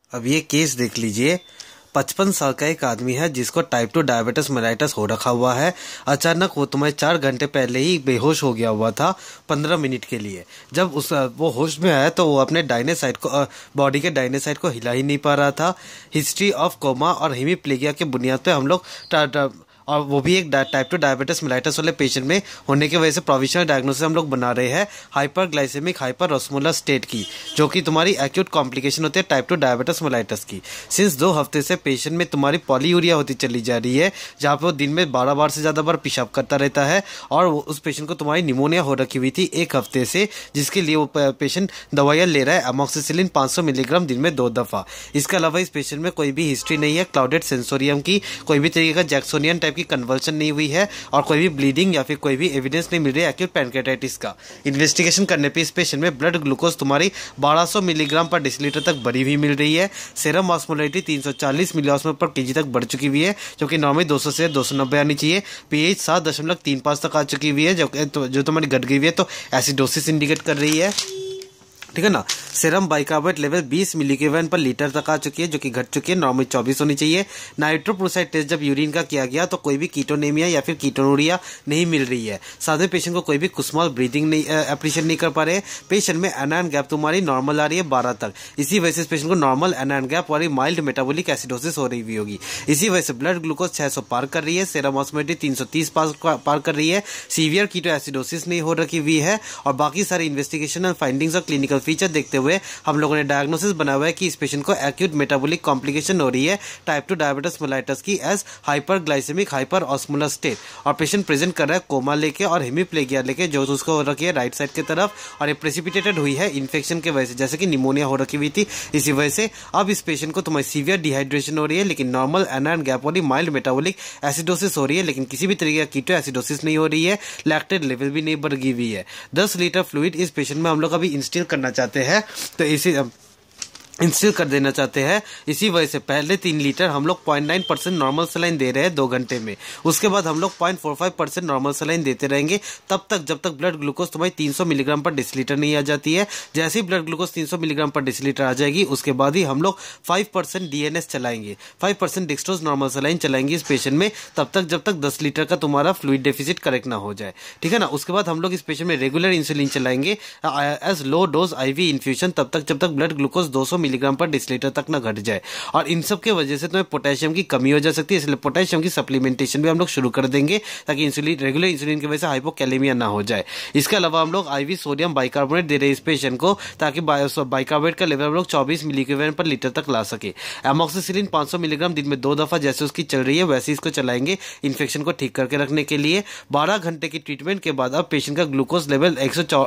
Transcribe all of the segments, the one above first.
अब ये केस देख लीजिए। 55 साल का एक आदमी है जिसको टाइप 2 डायबिटीज मेलाइटस हो रखा हुआ है। अचानक वो तुम्हें 4 घंटे पहले ही बेहोश हो गया हुआ था 15 मिनट के लिए। जब वो होश में आया तो वो अपने दाहिने साइड को बॉडी के दाहिने साइड को हिला ही नहीं पा रहा था। हिस्ट्री ऑफ कोमा और हेमीप्लेगिया के बुनियाद पे हम लोग और वो भी एक टाइप 2 डायबिटीज मेलाइटस वाले पेशेंट में होने की वजह से प्रोविजनल डायग्नोसिस हम लोग बना रहे हैं हाइपरग्लाइसेमिक हाइपरऑस्मोलर स्टेट की, जो कि तुम्हारी एक्यूट कॉम्प्लिकेशन होती है टाइप 2 डायबिटीज मेलाइटस की। सिंस 2 हफ्ते से पेशेंट में तुम्हारी पॉलीयूरिया होती चली जा रही है, जहाँ पे वो दिन में 12 बार से ज़्यादा बार पेशाब करता रहता है। और उस पेशेंट को तुम्हारी निमोनिया हो रखी हुई थी 1 हफ्ते से, जिसके लिए वो पेशेंट दवाइयाँ ले रहा है अमोक्सिसिलिन 500 मिलीग्राम दिन में 2 दफ़ा। इसके अलावा इस पेशेंट में कोई भी हिस्ट्री नहीं है क्लाउडेड सेंसोरियम की, कोई भी तरीके का जैक्सोनियन टाइप की कन्वर्सन नहीं हुई है, और कोई भी ब्लीडिंग या फिर कोई भी एविडेंस नहीं मिल रही है एक्यूट पैनक्रेटाइटिस का। इन्वेस्टिगेशन करने पे इस पेशेंट में ब्लड ग्लूकोज तुम्हारी 1200 मिलीग्राम पर डेसीलीटर तक बढ़ी हुई मिल रही है। सेरम ऑस्मोलारिटी 340 मिलीऑस्मोल पर केजी तक बढ़ चुकी हुई है, जो कि नॉर्मली 200 से 290 आनी चाहिए। पीएच 7.35 तक आ चुकी हुई है, जो तुम्हारी घट गई हुई है, तो एसिडोसिस इंडिकेट कर रही है। ठीक है ना। सेरम बाइकार्बोनेट लेवल 20 मिलीग्राम पर लीटर तक आ चुकी है, जो कि घट चुकी है, नॉर्मल 24 होनी चाहिए। नाइट्रोप्रोसाइड टेस्ट जब यूरिन का किया गया तो कोई भी कीटोनेमिया या फिर कीटोनूरिया नहीं मिल रही है। साथ में पेशेंट को कोई भी कुस्मॉल ब्रीदिंग नहीं अप्रिशिएट नहीं कर पा रहे। पेशेंट में एनायन गैप तुम्हारी नॉर्मल आ रही है 12 तक। इसी वजह से इस पेशेंट को नॉर्मल एनायन गैप और माइल्ड मेटाबॉलिक एसिडोसिस हो रही हुई होगी। इसी वजह से ब्लड ग्लूकोज 600 पार कर रही है, सेरम ऑस्मोलारिटी 330 पार कर रही है, सीवियर कीटो एसिडोसिस नहीं हो रखी हुई है। और बाकी सारे इन्वेस्टिगेशन एंड फाइंडिंग्स और क्लिनिकल फीचर देखते हुए हम लोगों ने डायग्नोसिस बना हुआ है कि इस पेशेंट को एक्यूट मेटाबॉलिक कॉम्प्लिकेशन हो रही है टाइप 2 डायबिटीज मेलाइटस की एज हाइपरग्लाइसेमिक हाइपरऑस्मोलर स्टेट। और पेशेंट प्रेजेंट कर रहा है कोमा लेके और हेमीप्लेगिया लेके, जो उसको हो रखी है राइट साइड की तरफ, और ये प्रेसिपिटेटेड हुई है इन्फेक्शन की वजह से, जैसे कि निमोनिया हो रखी हुई थी। इसी वजह से अब इस पेशेंट को तुम्हारी सीवियर डिहाइड्रेशन हो रही है, लेकिन नॉर्मल एनायन गैप वाली माइल्ड मेटाबॉलिक एसिडोसिस हो रही है, लेकिन किसी भी तरीके का कीटो एसिडोसिस नहीं हो रही है। लैक्टेट लेवल भी नहीं बढ़ गई हुई है। 10 लीटर फ्लूइड इस पेशेंट में हम लोग अभी इंस्टिल करना चाहते हैं, तो इसी इंस्टिल कर देना चाहते हैं। इसी वजह से पहले 3 लीटर हम लोग 0.9% नॉर्मल सलाइन दे रहे हैं 2 घंटे में। उसके बाद हम लोग 0.45% नॉर्मल सलाइन देते रहेंगे तब तक जब तक ब्लड ग्लूकोज तुम्हारी 300 मिलीग्राम पर डेसीलीटर नहीं आ जाती है। जैसे ही ब्लड ग्लूकोज 300 मिलीग्राम पर डेसीलीटर आ जाएगी, उसके बाद ही हम लोग 5% डीएनएस चलाएंगे, 5% डेक्सट्रोज नॉर्मल सलाइन चलाएंगे इस पेशेंट में, तब तक जब तक 10 लीटर का तुम्हारा फ्लूइड डेफिसिट करेक्ट ना हो जाए। ठीक है ना। उसके बाद हम लोग इस पेशेंट में रेगुलर इंसुलिन चलाएंगे as low dose IV infusion, तब तक जब तक ब्लड ग्लूकोज 200 मिलीग्राम पर डेसीलीटर तक ना घट जाए। और इन सब के वजह से तुम्हें पोटेशियम की कमी हो जा सकती है, इसलिए पोटेशियम की सप्लीमेंटेशन भी हम लोग शुरू कर देंगे ताकि इंसुलिन रेगुलर इंसुलिन की वजह से हाइपोकैलेमिया ना हो जाए। इसके अलावा हम लोग आईवी सोडियम बाइकार्बोनेट दे रहे हैं इस पेशेंट को, ताकि बाइकार्बोनेट का लेवल हम लोग 24 मिलीग्राम पर लीटर तक ला सके। एमोक्सिसिलिन 500 मिलीग्राम दिन में 2 दफा जैसे उसकी चल रही है वैसे इसको चलाएंगे इन्फेक्शन को ठीक करके रखने के लिए। 12 घंटे की ट्रीटमेंट के बाद अब पेशेंट का ग्लूकोज लेवल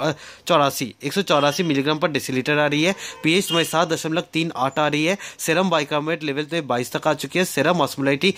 184 मिलीग्राम पर डेसीलीटर आ रही है। पीएच में 7.38 आ रही है। सेरम बाइकार्बोनेट लेवल तो 22 तक आ चुकी है। सेरम ऑस्मोलारिटी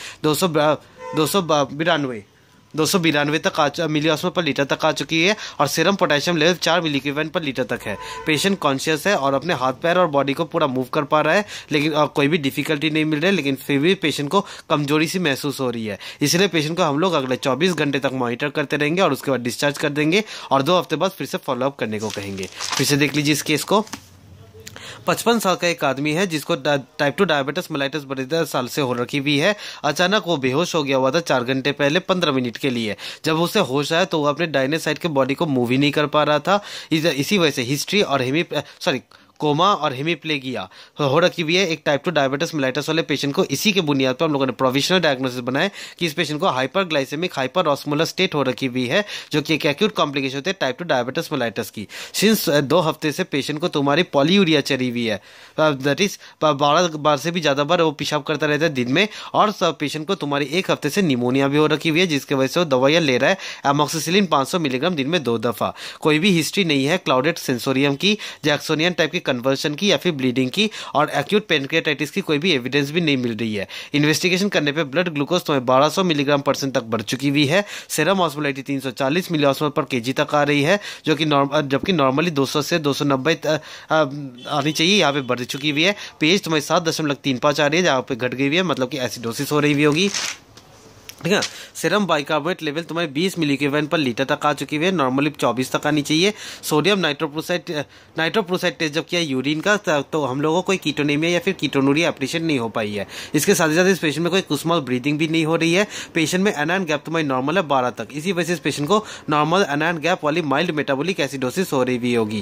292 तक मिलीऑस्मोल पर लीटर तक आ चुकी है। और सेरम पोटेशियम लेवल 4 मिलीग्राम पर लीटर तक है। पेशेंट कॉन्शियस है और अपने हाथ पैर और बॉडी को पूरा मूव कर पा रहा है, लेकिन कोई भी डिफिकल्टी नहीं मिल रही है, लेकिन फिर भी पेशेंट को कमजोरी सी महसूस हो रही है। इसलिए पेशेंट को हम लोग अगले 24 घंटे तक मॉनिटर करते रहेंगे और उसके बाद डिस्चार्ज कर देंगे और 2 हफ्ते बाद फिर से फॉलोअप करने को कहेंगे। फिर से देख लीजिए इस केस को। 55 साल का एक आदमी है जिसको टाइप 2 डायबिटीज मेलाइटस 12 साल से हो रखी हुई है। अचानक वो बेहोश हो गया हुआ था 4 घंटे पहले 15 मिनट के लिए। जब उसे होश आया तो वो अपने दाहिने साइड के बॉडी को मूव ही नहीं कर पा रहा था। इसी वजह से हिस्ट्री और कोमा और हेमीप्लेगिया हो रखी हुई है एक टाइप 2 डायबिटीज मेलाइटस वाले पेशेंट को। इसी के बुनियाद पर हम लोगों ने प्रोविजनल डायग्नोसिस बनाया कि इस पेशेंट को हाइपरग्लाइसेमिक हाइपरऑस्मोलर स्टेट हो रखी हुई है, जो कि एक एक्यूट कॉम्प्लिकेशन होती है टाइप 2 डायबिटीज मेलाइटस की। सिंस 2 हफ्ते से पेशेंट को तुम्हारी पॉलीयूरिया चढ़ी हुई है, दैट इज 12 बार से भी ज़्यादा बार वो पेशाब करता रहता है दिन में। और पेशेंट को तुम्हारी 1 हफ्ते से निमोनिया भी हो रखी हुई है, जिसकी वजह से वो दवाइयाँ ले रहा है एमोक्सिसिलिन 500 मिलीग्राम दिन में 2 दफ़ा। कोई भी हिस्ट्री नहीं है क्लाउडेड सेंसोरियम की, जैक्सोनियन टाइप की कन्वर्सन की या फिर ब्लीडिंग की, और एक्यूट पैनक्रेटाइटिस की कोई भी एविडेंस भी नहीं मिल रही है। इन्वेस्टिगेशन करने पे ब्लड ग्लूकोज तुम्हें 1200 मिलीग्राम % तक बढ़ चुकी हुई है। सेरम ऑस्मोलारिटी 340 मिलीऑस्मोल पर केजी तक आ रही है, जबकि नॉर्मली 200 से 290 आनी चाहिए, यहाँ पे बढ़ चुकी हुई है। पीएच तुम्हें 7.35 आ रही है, जहाँ पे घट गई हुई है, मतलब कि एसिडोसिस हो रही हुई होगी। ठीक है। सीरम बाइकार्बोनेट लेवल तुम्हारे 20 मिलीग्राम पर लीटर तक आ चुकी है, नॉर्मली 24 तक आनी चाहिए। सोडियम नाइट्रोप्रोसाइड टेस्ट जब किया यूरिन का, तो हम लोगों को कोई कीटोनेमिया या फिर कीटोनूरिया एप्रेशन नहीं हो पाई है। इसके साथ ही साथ इस पेशेंट में कोई कुस्मल ब्रीदिंग भी नहीं हो रही है। पेशेंट में एनायन गैप तुम्हारी नॉर्मल है 12 तक, इसी वजह से इस पेशेंट को नॉर्मल एनायन गैप वाली माइल्ड मेटाबॉलिक एसिडोसिस हो रही भी होगी।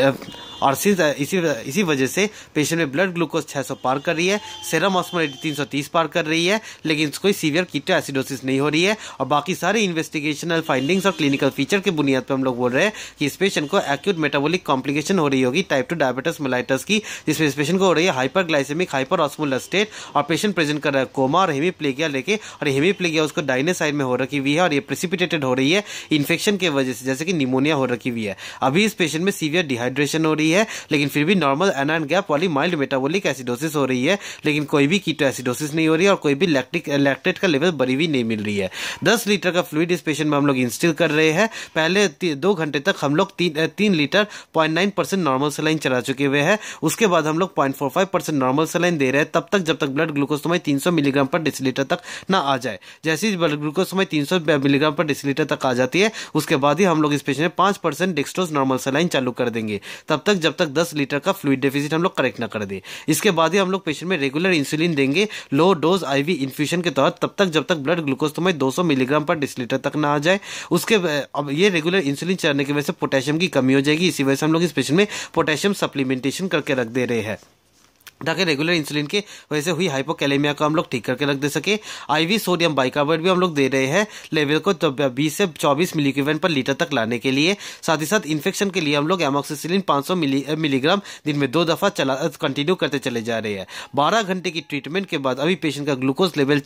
और इसी वजह से पेशेंट में ब्लड ग्लूकोज 600 पार कर रही है, सीरम ऑस्मोलेटिल 330 पार कर रही है, लेकिन कोई सीवियर कीटो एसिडोसिस नहीं हो रही है। और बाकी सारे इन्वेस्टिगेशनल फाइंडिंग्स और क्लिनिकल फीचर के बुनियाद पर हम लोग बोल रहे हैं कि इस पेशेंट को एक्यूट मेटाबॉलिक कॉम्प्लिकेशन हो रही होगी टाइप 2 डायबिटीज मेलाइटस की, जिसमें इस पेशेंट को हो रही है हाइपरग्लाइसेमिक हाइपरऑस्मोलर स्टेट, और पेशेंट प्रेजेंट कर रहा है कोमा और हेमीप्लेगिया लेके, और हेमीप्लेगिया उसको दाहिने साइड में हो रखी हुई है और ये प्रेसिपिटेटेड हो रही है इन्फेक्शन की वजह से, जैसे कि निमोनिया हो रखी हुई है। अभी इस पेशेंट में सीवियर डिहाइड्रेशन हो रही है, लेकिन फिर भी नॉर्मल एनायन गैप वाली माइल्ड मेटाबॉलिक एसिडोसिस हो रही है, लेकिन कोई भी कीटो एसिडोसिस नहीं हो रही है और कोई भी लैक्टेट का लेवल बढ़ी हुई नहीं मिल रही है। 10 लीटर का फ्लूइड इस पेशेंट में हम लोग इंस्टिल कर रहे हैं। पहले 2 घंटे तक हम लोग 3 लीटर 0.9% नॉर्मल सलाइन चला चुके हुए हैं। उसके बाद हम लोग 0.45% नॉर्मल सलाइन दे रहे हैं, तब तक जब तक ब्लड ग्लूकोज तुम्हारी 300 मिलीग्राम पर डेसीलीटर तक ना आ जाए। जैसे ही ब्लड ग्लूकोज तुम्हारी 300 मिलीग्राम पर डेसीलीटर तक आ जाती है, उसके बाद ही हम लोग इस पेशेंट में 5% डेक्सट्रोज नॉर्मल सलाइन चालू कर देंगे, तब तक जब तक 10 लीटर का फ्लूइड डेफिसिट हम लोग करेक्ट ना कर दे। इसके बाद ही हम लोग पेशेंट में रेगुलर इंसुलिन देंगे लो डोज आईवी इन्फ्यूजन के तहत, तब तक जब तक ब्लड ग्लूकोज तुम्हें 200 मिलीग्राम पर डेसीलीटर तक ना आ जाए। उसके अब ये रेगुलर इंसुलिन चढ़ने की वजह से पोटेशियम की कमी हो जाएगी, इसी वजह से हम लोग इस पेशेंट में पोटेशियम सप्लीमेंटेशन करके रख दे रहे हैं, ताकि रेगुलर इंसुलिन के वजह से हुई हाइपोकैलेमिया को हम लोग ठीक करके रख दे सके। आईवी सोडियम बाइकार्बोनेट भी हम लोग दे रहे हैं लेवल को 20 से 24 मिलीग्राम पर लीटर तक लाने के लिए। साथ ही साथ इन्फेक्शन के लिए हम लोग एमोक्सिसिलिन 500 मिलीग्राम दिन में 2 दफा कंटिन्यू करते चले जा रहे हैं। 12 घंटे की ट्रीटमेंट के बाद अभी पेशेंट का ग्लूकोज लेवल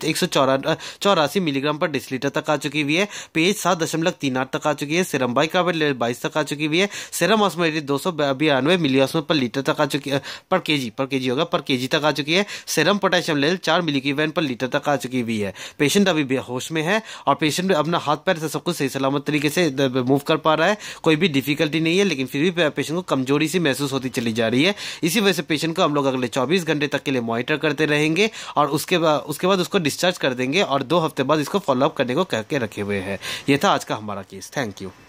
184 मिलीग्राम पर डेसीलीटर तक आ चुकी हुई है, पीएच 7.38 तक आ चुकी है, सीरम बाइकार्बोनेट लेवल 22 तक आ चुकी हुई है, सीरम ऑस्मोलेटिल 292 मिलीऑस्मोल पर लीटर तक आ चुकी है, पर केजी होगा, पर केजी तक आ चुकी है। सीरम पोटेशियम लेवल 4 मिलीग्राम पर लीटर तक आ चुकी हुई है। पेशेंट अभी बेहोश में है और पेशेंट अपना हाथ पैर से सब कुछ सही सलामत तरीके से मूव कर पा रहा है, कोई भी डिफिकल्टी नहीं है, लेकिन फिर भी पेशेंट को कमजोरी सी महसूस होती चली जा रही है। इसी वजह से पेशेंट को हम लोग अगले 24 घंटे तक के लिए मॉनिटर करते रहेंगे और उसके बाद उसको डिस्चार्ज कर देंगे और 2 हफ्ते बाद इसको फॉलोअप करने को कह के रखे हुए हैं। यह था आज का हमारा केस। Thank you.